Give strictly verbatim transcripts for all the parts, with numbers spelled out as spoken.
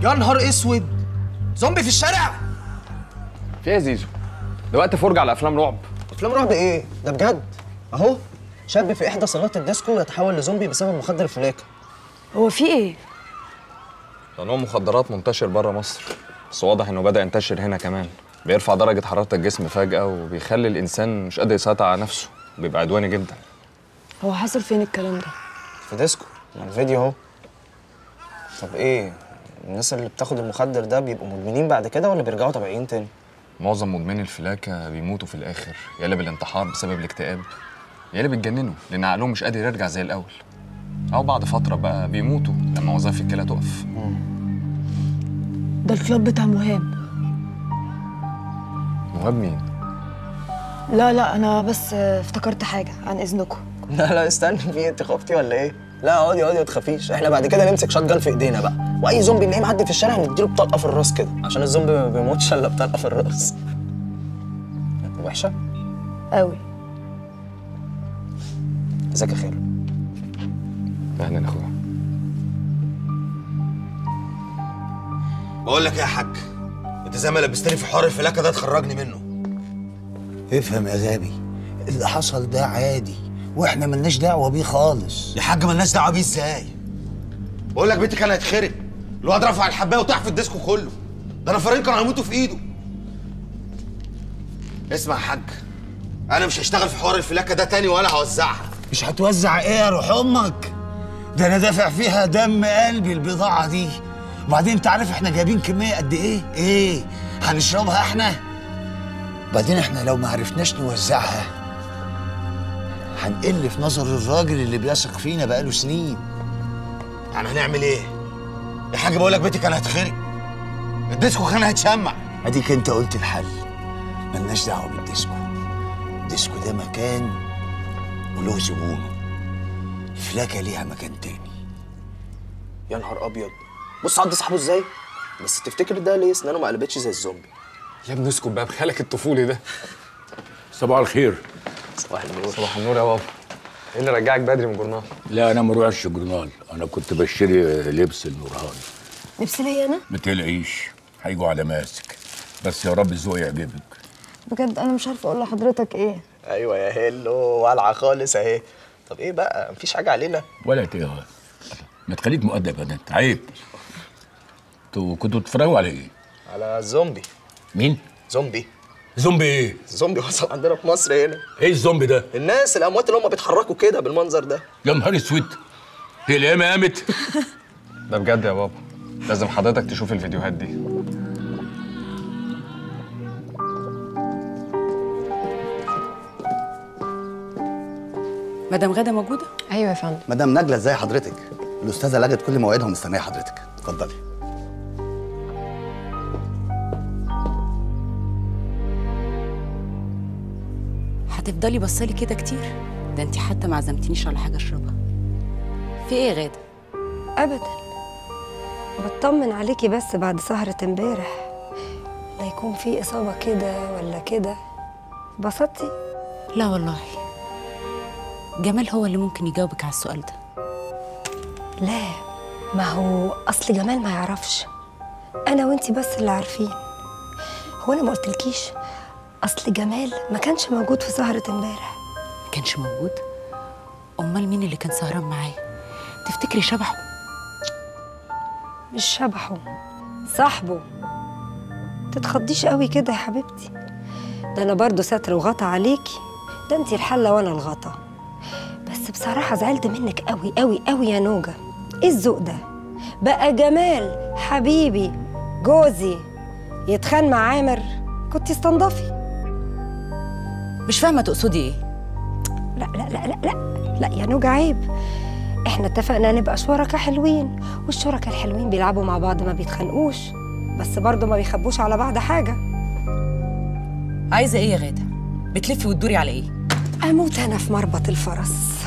يا نهار اسود، زومبي في الشارع؟ في ايه يا زيزو؟ ده وقت فرجة على افلام رعب. افلام رعب ايه؟ ده بجد اهو شاب في احدى صالات الديسكو يتحول لزومبي بسبب مخدر الفلاكه. هو في ايه؟ ده نوع مخدرات منتشر بره مصر، بس واضح انه بدأ ينتشر هنا كمان. بيرفع درجة حرارة الجسم فجأة وبيخلي الإنسان مش قادر يسيطر على نفسه، بيبقى عدواني جدا. هو حصل فين الكلام ده؟ في ديسكو، يعني الفيديو اهو. طب ايه؟ الناس اللي بتاخد المخدر ده بيبقوا مدمنين بعد كده ولا بيرجعوا طبيعيين تاني؟ معظم مدمني الفلاكة بيموتوا في الآخر، يا الا بالانتحار بسبب الاكتئاب، يا الا بيتجننوا لأن عقلهم مش قادر يرجع زي الأول. أو بعد فترة بقى بيموتوا لما وظائف الكلى تقف. ده الكلاب بتاع مهاب. مهاب مين؟ لا لا انا بس افتكرت حاجه، عن اذنكم. لا لا استني، في انت خفتي ولا ايه؟ لا اقعدي اقعدي ما تخافيش، احنا بعد كده نمسك شات جان في ايدينا بقى، واي زومبي نلاقيه معدي في الشارع نديله بطلقه في الراس كده، عشان الزومبي ما بيموتش الا بطلقه في الراس. وحشه؟ قوي. ازيك يا خالد؟ اهلا يا اخويا. بقول لك ايه يا حاج، انت زي ما لبستني في حوار الفلاكه ده تخرجني منه. افهم يا غبي، اللي حصل ده عادي واحنا ملناش دعوه بيه خالص. يا حاج مالناش دعوه بيه ازاي؟ بقول لك بيتي كان هيتخرب، الواد رفع الحبايه وطاح في الديسكو كله، ده نفرين كانوا هيموتوا في ايده. اسمع يا حاج، انا مش هشتغل في حوار الفلاكه ده تاني ولا هوزعها. مش هتوزع ايه يا روح امك؟ ده انا دافع فيها دم قلبي البضاعه دي. وبعدين انت عارف احنا جايبين كميه قد ايه؟ ايه؟ هنشربها احنا؟ بعدين احنا لو ما عرفناش نوزعها هنقل في نظر الراجل اللي بيثق فينا بقاله سنين. يعني هنعمل ايه؟ يا حاج بقول لك بيتي كان هيتخرب، الديسكو كان هيتشمع. اديك انت قلت الحل، ملناش دعوه بالديسكو. الديسكو ده مكان وله زبونه، الفلاكه ليها مكان تاني. يا نهار ابيض، بص عض صاحبه ازاي؟ بس تفتكر ده ليه اسنانه ما قلبتش زي الزومبي؟ يا ابني اسكت بقى بخيالك الطفولي ده. صباح الخير. صباح النور. صباح النور يا بابا. ايه اللي رجعك بدري من الجورنال؟ لا انا ما بروحش جورنال، انا كنت بشتري لبس النورهان. لبس ليا انا؟ ما تقلقيش هيجوا على ماسك، بس يا رب الذوق يعجبك. بجد انا مش عارفه اقول لحضرتك ايه. ايوه يا هيلو، والعه خالص اهي. طب ايه بقى، مفيش حاجه علينا؟ ولا ايه؟ ما تخليك مؤدب يا بنت، عيب. انتوا كنتوا بتتفرجوا على ايه؟ على زومبي. مين؟ زومبي. زومبي ايه؟ زومبي وصل عندنا في مصر هنا. ايه الزومبي ده؟ الناس الاموات اللي هم بيتحركوا كده بالمنظر ده. يا نهار اسود، هي القيامه قامت؟ ده بجد يا بابا، لازم حضرتك تشوف الفيديوهات دي. مدام غادة موجودة؟ ايوه يا فندم. مدام نجلة ازاي حضرتك؟ الأستاذة لغت كل مواعيدها ومستنية حضرتك، اتفضلي. هتفضلي بصالي كده كتير؟ ده انتي حتى ما عزمتنيش على حاجة اشربها. في ايه يا غادة؟ ابدا، بطمن عليكي بس بعد سهرة امبارح، لا يكون في إصابة كده ولا كده. اتبسطتي؟ لا والله، جمال هو اللي ممكن يجاوبك على السؤال ده. لا، ما هو أصل جمال ما يعرفش، أنا وإنتي بس اللي عارفين. هو أنا ما قلتلكيش أصل جمال ما كانش موجود في سهرة امبارح؟ ما كانش موجود؟ أمال مين اللي كان سهران معايا؟ تفتكري شبحه؟ مش شبحه، صاحبه. تتخضيش قوي كده يا حبيبتي، ده أنا برضو ستر وغطى عليكي، ده انتي الحلة وأنا الغطا. بس بصراحة زعلت منك قوي قوي قوي يا نوجة. ايه الذوق ده؟ بقى جمال حبيبي جوزي يتخان مع عامر؟ كنتي استنضفي. مش فاهمة تقصدي ايه؟ لا لا لا لا لا لا يا نوجة عيب، احنا اتفقنا نبقى شركاء حلوين، والشركاء الحلوين بيلعبوا مع بعض ما بيتخانقوش، بس برضه ما بيخبوش على بعض حاجة. عايزة ايه يا غادة؟ بتلفي وتدوري على ايه؟ اموت انا في مربط الفرس.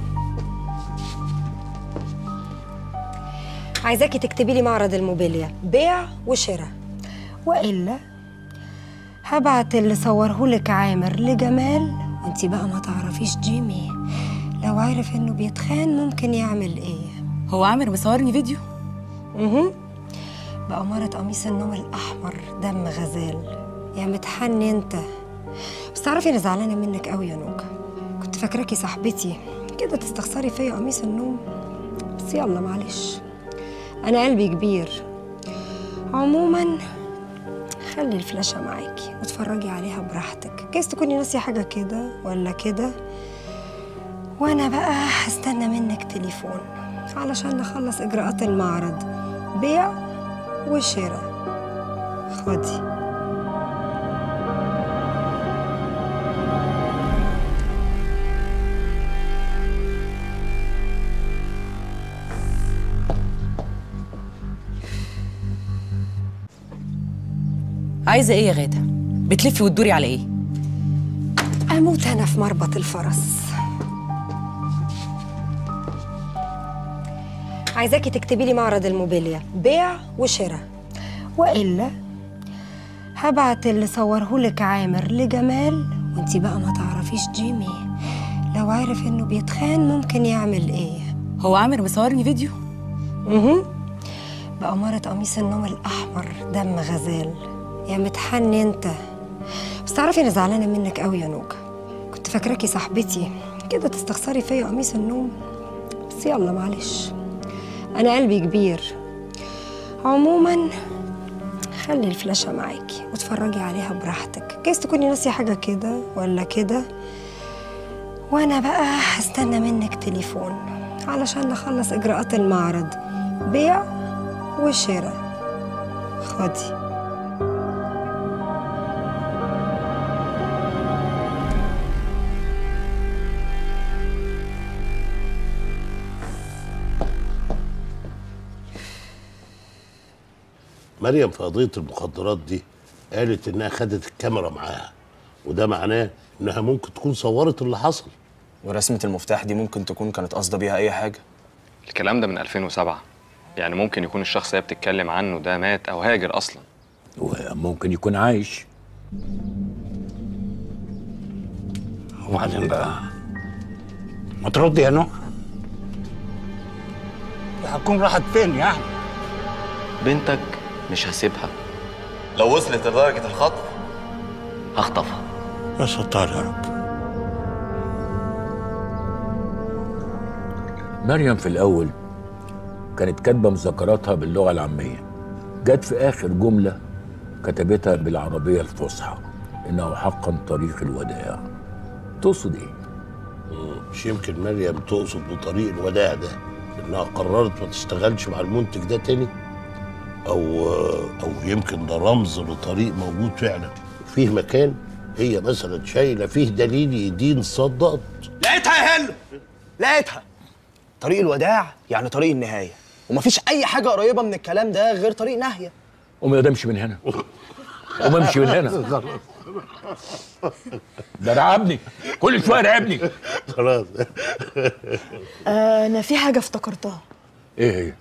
عايزاكي تكتبي لي معرض الموبيليا، بيع وشراء، والا هبعت اللي صورهولك عامر لجمال، وانتي بقى ما تعرفيش جيمي لو عارف انه بيتخان ممكن يعمل ايه. هو عامر مصورني فيديو؟ اها، بأمارة قميص النوم الأحمر دم غزال. يا متحني انت. بس تعرفي انا زعلانه منك قوي يا نوجة. كنت فاكراكي صاحبتي كده تستخسري فيا قميص النوم، بس يلا معلش، انا قلبي كبير. عموما خلي الفلاشه معاكي واتفرجي عليها براحتك، جايز تكوني ناسيه حاجه كده ولا كده، وانا بقى هستنى منك تليفون علشان نخلص اجراءات المعرض، بيع وشراء. خدي. عايزه ايه يا غاده؟ بتلفي وتدوري على ايه؟ اموت انا في مربط الفرس. عايزاكي تكتبي لي معرض الموبيليا بيع وشراء، والا هبعت اللي صورهولك عامر لجمال، وانتي بقى ما تعرفيش جيمي لو عرف انه بيتخان ممكن يعمل ايه. هو عامر مصورني فيديو؟ اها بأمارة قميص النوم الأحمر دم غزال. يا متحني انت. بس تعرفي انا زعلانه منك قوي يا نوجة. كنت فاكراكي صاحبتي كده تستخسري فيا قميص النوم، بس يلا معلش، انا قلبي كبير. عموما خلي الفلاشه معاكي واتفرجي عليها براحتك، جايز تكوني ناسيه حاجه كده ولا كده، وانا بقى هستنى منك تليفون علشان نخلص اجراءات المعرض، بيع وشراء. خدي. مريم في قضية المخدرات دي قالت إنها خدت الكاميرا معاها، وده معناه إنها ممكن تكون صورت اللي حصل. ورسمة المفتاح دي ممكن تكون كانت قاصدة بيها أي حاجة. الكلام ده من ألفين وسبعة، يعني ممكن يكون الشخص اللي بتتكلم عنه ده مات أو هاجر أصلا. وممكن يكون عايش. وبعدين بقى ما تردي يا نوح، هتكون راحت فين يعني؟ بنتك مش هسيبها، لو وصلت لدرجة الخطف هخطفها. يا ستار يا رب. مريم في الأول كانت كاتبة مذكراتها باللغة العامية، جت في آخر جملة كتبتها بالعربية الفصحى، إنه حقا طريق الوداع. تقصد إيه؟ مش يمكن مريم تقصد بطريق الوداع ده إنها قررت ما تشتغلش مع المنتج ده تاني؟ أو أو يمكن ده رمز لطريق موجود فعلا فيه مكان هي مثلا شايلة فيه دليل يدين صدقت. لقيتها يا هلو، لقيتها. طريق الوداع يعني طريق النهاية، ومفيش أي حاجة قريبة من الكلام ده غير طريق ناهية. قوم يا امشي من هنا، قوم امشي من هنا. ده رعبني كل شوية، رعبني. خلاص. آه أنا في حاجة افتكرتها. إيه هي؟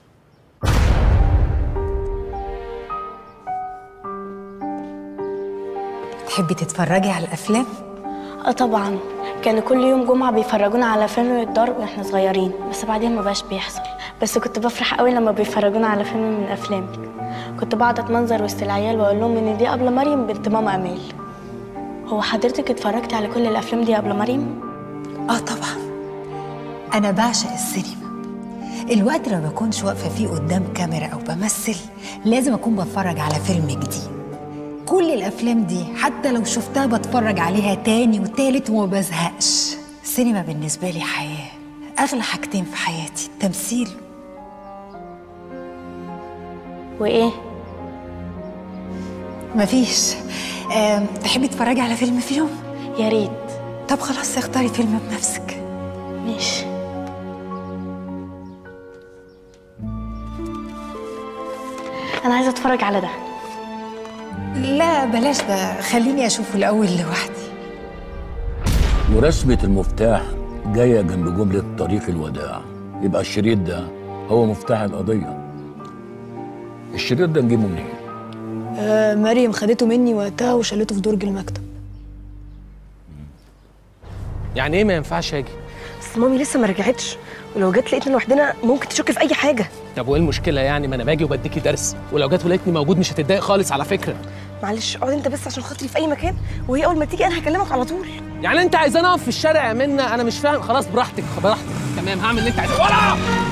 تحبي تتفرجي على الافلام؟ اه طبعا، كانوا كل يوم جمعه بيفرجونا على فيلم الدار واحنا صغيرين، بس بعدين ما بقاش بيحصل. بس كنت بفرح قوي لما بيفرجونا على فيلم من افلامك. كنت بقعد اتمنظر وسط العيال واقول لهم ان دي قبل مريم بنت ماما امال. هو حضرتك اتفرجتي على كل الافلام دي قبل مريم؟ اه طبعا، انا بعشق السينما. الوقت اللي ما بكونش واقفه فيه قدام كاميرا او بمثل لازم اكون بتفرج على فيلم جديد. كل الافلام دي حتى لو شفتها بتفرج عليها تاني وتالت وما بزهقش. السينما بالنسبه لي حياه، اغلى حاجتين في حياتي التمثيل وايه؟ مفيش. تحبي تتفرجي على فيلم في يوم؟ يا ريت. طب خلاص اختاري فيلم بنفسك. ماشي. انا عايزه اتفرج على ده. لا بلاش ده، خليني اشوفه الاول لوحدي. ورسمة المفتاح جاية جنب جملة طريق الوداع، يبقى الشريط ده هو مفتاح القضية. الشريط ده نجيبه منين؟ آه مريم خدته مني وقتها وشالته في درج المكتب. يعني ايه ما ينفعش اجي؟ بس مامي لسه ما رجعتش، ولو جت لقيتنا لوحدنا ممكن تشك في اي حاجه. طب وايه المشكله يعني؟ ما انا باجي وبديكي درس، ولو جت ولقيتني موجود مش هتتضايق خالص على فكره. معلش اقعد انت بس عشان خاطري في اي مكان، وهي اول ما تيجي انا هكلمك على طول. يعني انت عايزاني اقف في الشارع يا منى؟ انا مش فاهم. خلاص براحتك براحتك، تمام هعمل اللي انت عايزه. ولا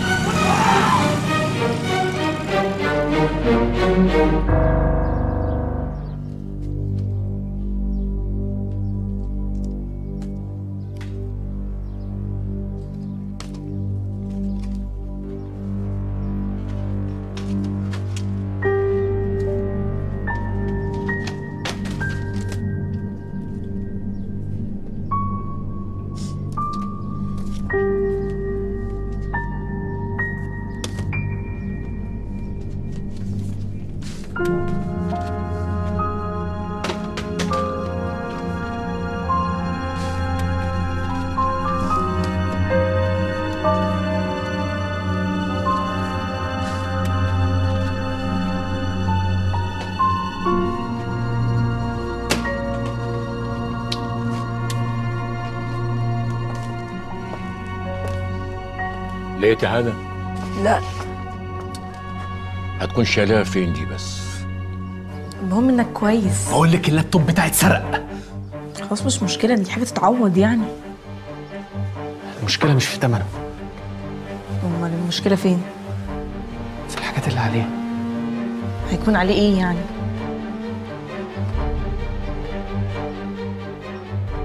لقيتي حاجة؟ لا. هتكون شايلها فين دي بس؟ المهم انك كويس. بقول لك اللابتوب بتاعي اتسرق. خلاص مش مشكله، دي حاجه تتعوض يعني. المشكله مش في ثمنه. امال المشكله فين؟ في الحاجات اللي عليه. هيكون عليه ايه يعني؟